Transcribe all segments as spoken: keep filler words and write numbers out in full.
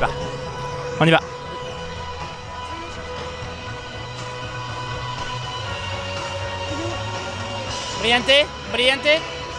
va. On y va. Brillante, brillante.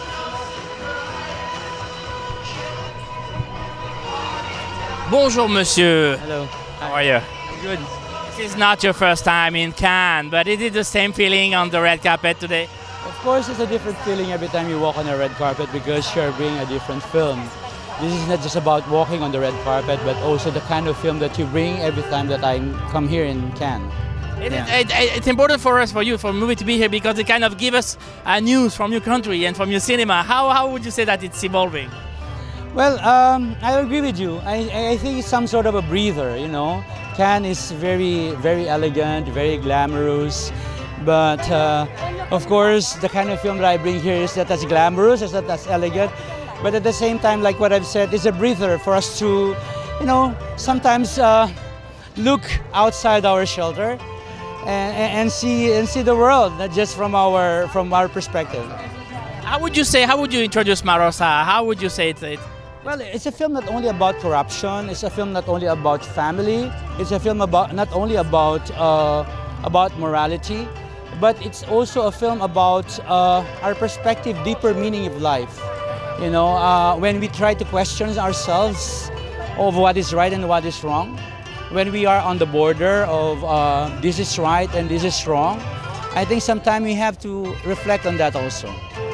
Bonjour, monsieur. Hello. How are you? I'm good. This is not your first time in Cannes, but is it the same feeling on the red carpet today? Of course, it's a different feeling every time you walk on a red carpet because you're bringing a different film. This is not just about walking on the red carpet, but also the kind of film that you bring every time that I come here in Cannes. It Yeah. is, it, it- it's important for us, for you, for movie to be here because it kind of give us uh, news from your country and from your cinema. How, how would you say that it's evolving? Well, um, I agree with you. I, I think it's some sort of a breather, you know. Cannes is very, very elegant, very glamorous. But uh, of course, the kind of film that I bring here is that that's glamorous, is that that's elegant. But at the same time, like what I've said, it's a breather for us to, you know, sometimes uh, look outside our shelter and, and see and see the world, not just from our from our perspective. How would you say, how would you introduce Marosa? How would you say it? it Well, it's a film not only about corruption. It's a film not only about family. It's a film about not only about uh, about morality, but it's also a film about uh, our perspective, deeper meaning of life. You know, uh, when we try to question ourselves of what is right and what is wrong, when we are on the border of uh, this is right and this is wrong, I think sometimes we have to reflect on that also.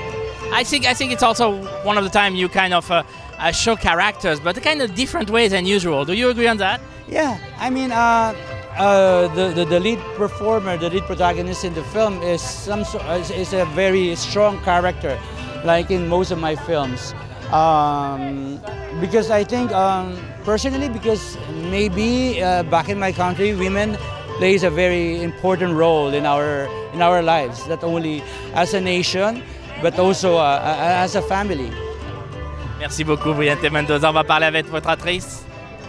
I think I think it's also one of the time you kind of uh, uh, show characters, but kind of different ways than usual. Do you agree on that? Yeah, I mean, uh, uh, the, the the lead performer, the lead protagonist in the film is some so- is, is a very strong character, like in most of my films. Um, because I think um, personally, because maybe uh, back in my country, women plays a very important role in our in our lives, not only as a nation, but also uh, as a family. Merci beaucoup, Brillante Mendoza. On va parler avec votre actrice.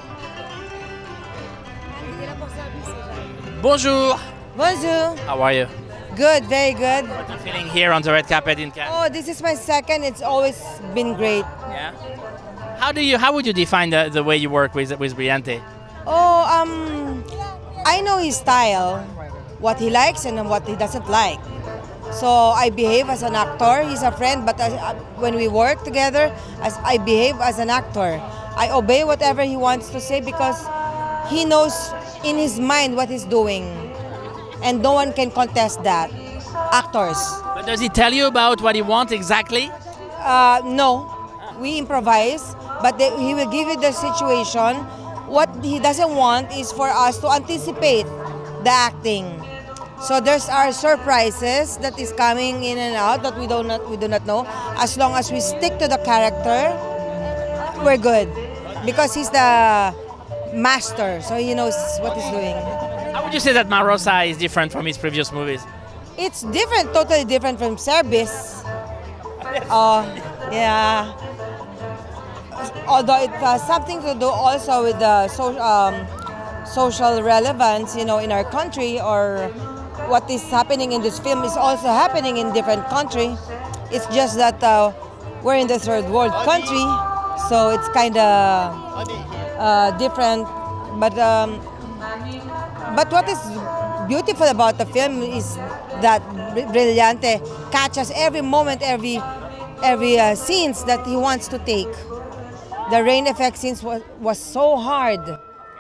Bonjour. Bonjour. How are you? Good, very good. What are you feeling here on the red carpet in Cannes? Oh, this is my second. It's always been great. Yeah. How do you? How would you define the, the way you work with with Brillante? Oh, um, I know his style, what he likes and what he doesn't like. So I behave as an actor. He's a friend, but I, when we work together, as I behave as an actor. I obey whatever he wants to say because he knows in his mind what he's doing, and no one can contest that. Actors. But does he tell you about what he wants exactly? Uh, no, we improvise, but they, he will give you the situation. What he doesn't want is for us to anticipate the acting. So there's our surprises that is coming in and out that we do not we do not know. As long as we stick to the character, we're good, because he's the master, so he knows what he's doing. How would you say that Marosa is different from his previous movies? It's different, totally different from Service. Oh, yeah. Although it has something to do also with the so, um, social relevance, you know, in our country, or what is happening in this film is also happening in different country. It's just that uh, we're in the third world country, so it's kind of uh, different. But um, but what is beautiful about the film is that Brillante catches every moment, every every uh, scenes that he wants to take. The rain effect scenes was, was so hard.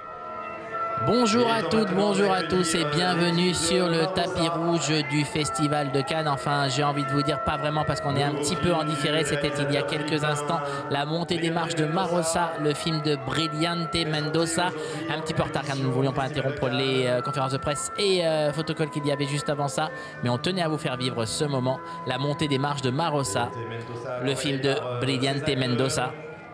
Bonjour à toutes, bonjour à tous et bienvenue sur le tapis rouge du Festival de Cannes. Enfin, j'ai envie de vous dire pas vraiment parce qu'on est un petit peu en différé. C'était il y a quelques instants la montée des marches de Marosa, le film de Brillante Mendoza. Un petit peu en retard car nous ne voulions pas interrompre les euh, conférences de presse et euh, photocalls qu'il y avait juste avant ça. Mais on tenait à vous faire vivre ce moment, la montée des marches de Marosa, le film de Brillante Mendoza.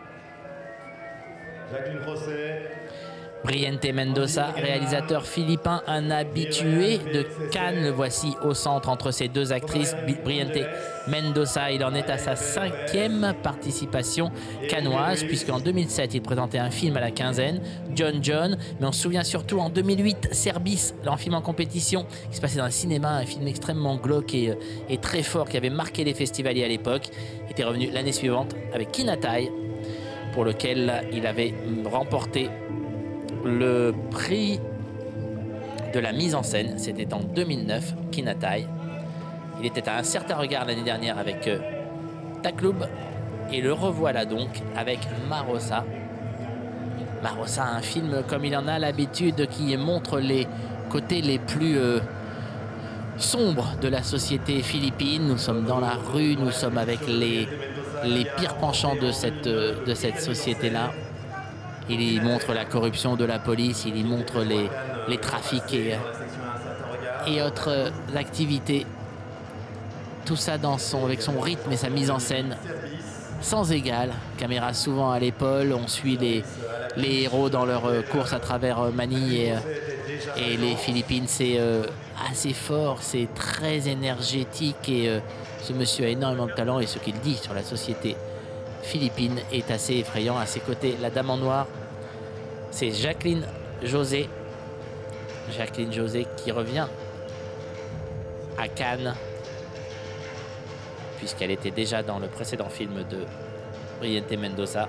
Jacqueline Rosset. Brillante Mendoza, réalisateur philippin, un habitué de Cannes. Le voici au centre entre ces deux actrices. Brillante Mendoza, il en est à sa cinquième participation cannoise, puisqu'en deux mille sept, il présentait un film à la quinzaine, John John. Mais on se souvient surtout en deux mille huit, Service, un film en compétition qui se passait dans un cinéma, un film extrêmement glauque et, et très fort qui avait marqué les festivaliers à l'époque. Il était revenu l'année suivante avec Kinatai, pour lequel il avait remporté le prix de la mise en scène. C'était en deux mille neuf, Kinatai. Il était à un certain regard l'année dernière avec euh, Takloub. Et le revoilà donc avec Marosa. Marosa, un film comme il en a l'habitude, qui montre les côtés les plus euh, sombres de la société philippine. Nous sommes dans la rue, nous sommes avec les, les pires penchants de cette, euh, de cette société-là. Il y montre la corruption de la police, il y montre les, les trafics et, et autres activités. Tout ça dans son, avec son rythme et sa mise en scène sans égal. Caméra souvent à l'épaule, on suit les, les héros dans leur course à travers Manille et, et les Philippines. C'est euh, assez fort, c'est très énergétique et euh, ce monsieur a énormément de talent et ce qu'il dit sur la société philippine est assez effrayant. À ses côtés, la dame en noir, c'est Jacqueline José. Jacqueline José qui revient à Cannes, puisqu'elle était déjà dans le précédent film de Brilhante Mendoza.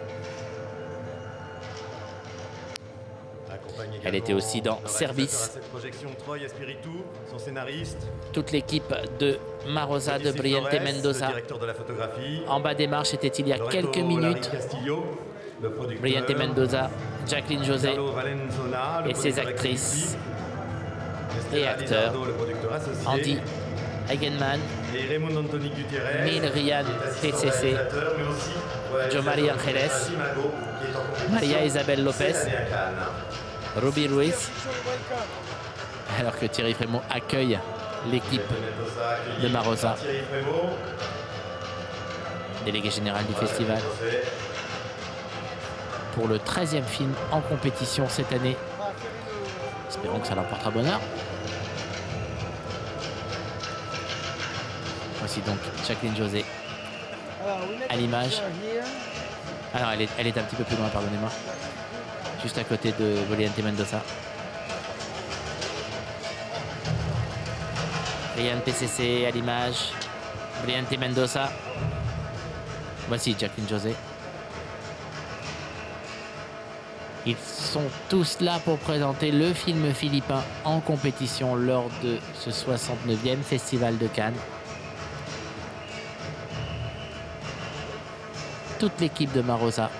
Elle était aussi dans Service. Toute l'équipe de Marosa, de Brilhante Mendoza. En bas des marches était il y a quelques minutes Brilhante Mendoza, Jacqueline José et ses actrices et acteurs. Andy Eigenman, Mil Ryan T C C, Jo Maria Angeles, Maria Isabel Lopez, Ruby Ruiz, alors que Thierry Frémaux accueille l'équipe de Marosa, délégué général du festival, pour le treizième film en compétition cette année. Espérons que ça l'emportera bonheur. Voici donc Jacqueline José à l'image. Alors elle est, elle est un petit peu plus loin, pardonnez-moi. Juste à côté de Brilhante Mendoza. Ryan P C C à l'image. Brilhante Mendoza. Voici Jacqueline José. Ils sont tous là pour présenter le film philippin en compétition lors de ce soixante-neuvième Festival de Cannes. Toute l'équipe de Marosa.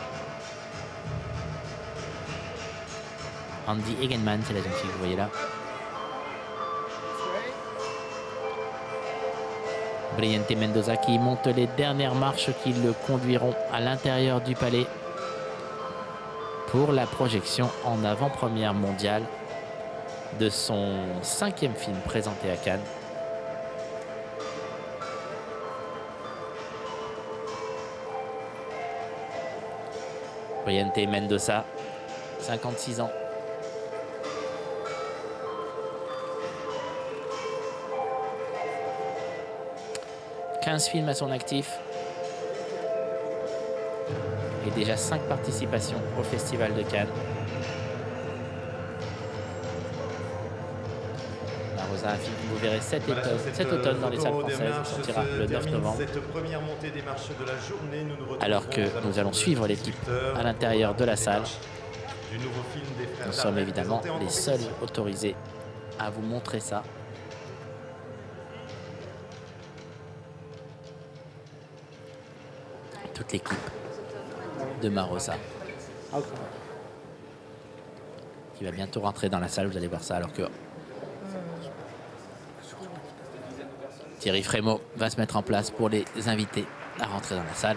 Andy Eigenman, c'est la jeune fille que vous voyez là. Brilhante Mendoza qui monte les dernières marches qui le conduiront à l'intérieur du palais pour la projection en avant-première mondiale de son cinquième film présenté à Cannes. Brilhante Mendoza, cinquante-six ans. quinze films à son actif. Et déjà cinq participations au Festival de Cannes. Marosa, un film que vous verrez cet automne, cet automne dans les salles françaises. Il sortira le neuf novembre. Alors que nous allons suivre l'équipe à l'intérieur de la salle. Nous sommes évidemment les seuls autorisés à vous montrer ça. Toute l'équipe de Marosa qui va bientôt rentrer dans la salle, vous allez voir ça, alors que Thierry Frémaux va se mettre en place pour les invités à rentrer dans la salle.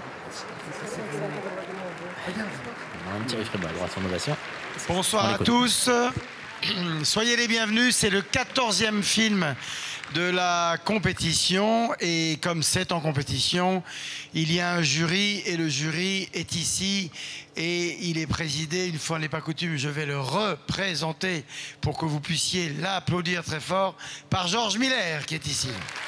Thierry Frémaux a le droit à son ovation. Bonsoir à tous, soyez les bienvenus, c'est le quatorzième film de la compétition et comme c'est en compétition, il y a un jury et le jury est ici et il est présidé, une fois n'est pas coutume, je vais le représenter pour que vous puissiez l'applaudir très fort, par Georges Miller qui est ici.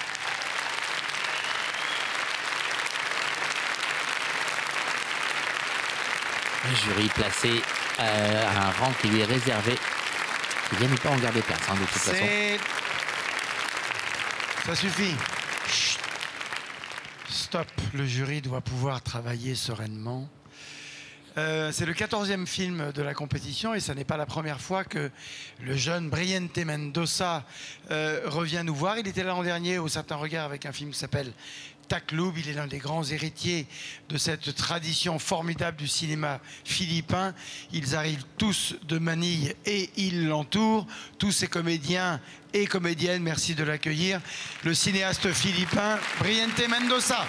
Un jury placé euh, à un rang qui lui est réservé. Il vient pas en garder place, hein, de toute façon. Ça suffit. Chut. Stop. Le jury doit pouvoir travailler sereinement. Euh, c'est le quatorzième film de la compétition et ce n'est pas la première fois que le jeune Briente Mendoza euh, revient nous voir. Il était là l'an dernier au Certain Regard avec un film qui s'appelle Tacloub. Il est l'un des grands héritiers de cette tradition formidable du cinéma philippin. Ils arrivent tous de Manille et ils l'entourent. Tous ces comédiens et comédiennes, merci de l'accueillir. Le cinéaste philippin Briente Mendoza.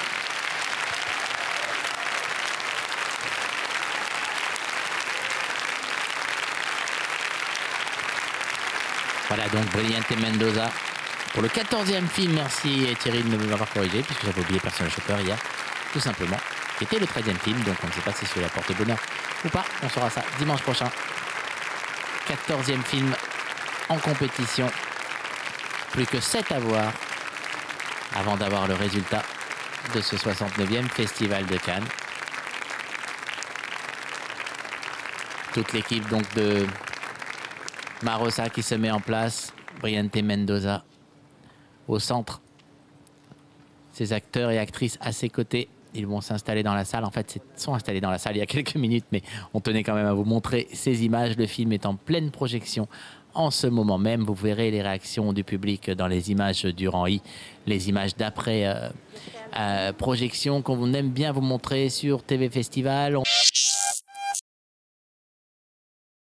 Voilà donc Briente Mendoza pour le quatorzième film. Merci Thierry de m'avoir corrigé puisque j'avais oublié Personal Shopper hier, tout simplement, qui était le treizième film, donc on ne sait pas si cela porte bonheur ou pas. On saura ça dimanche prochain. quatorzième film en compétition. Plus que sept à voir avant d'avoir le résultat de ce soixante-neuvième Festival de Cannes. Toute l'équipe donc de Marosa qui se met en place, Briente Mendoza au centre. Ces acteurs et actrices à ses côtés, ils vont s'installer dans la salle. En fait, ils sont installés dans la salle il y a quelques minutes, mais on tenait quand même à vous montrer ces images. Le film est en pleine projection en ce moment même. Vous verrez les réactions du public dans les images du rang I, les images d'après euh, euh, projection qu'on aime bien vous montrer sur T V Festival.